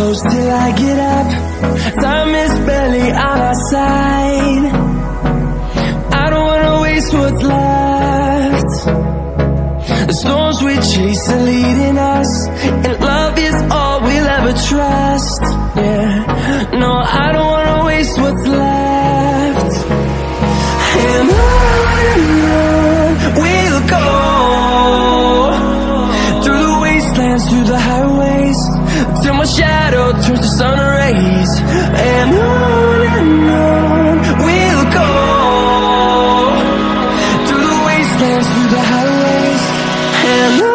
close till I get up. Time is barely on our side. I don't wanna waste what's left. The storms we chase are leading us, and love is all we'll ever trust. Yeah, no, I don't wanna waste what's left. And on we'll go, through the wastelands, through the highways, till my shadow turns to sun rays. And on we'll go, through the wastelands, through the highways, and on we'll go.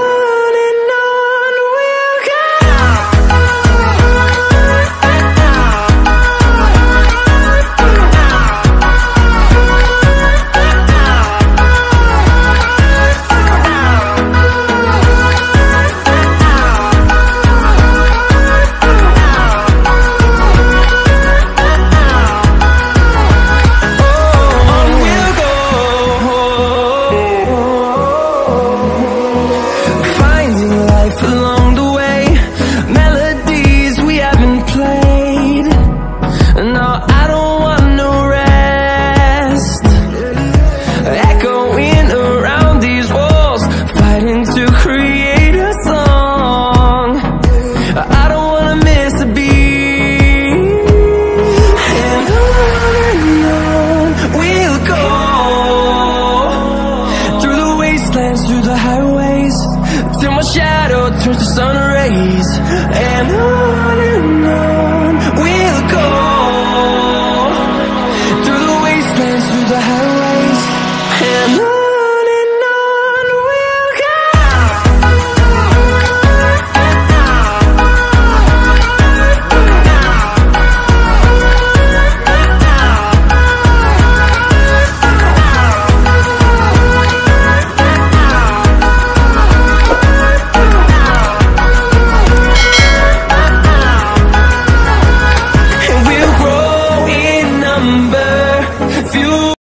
Through the highways, till my shadow turns to sun rays. And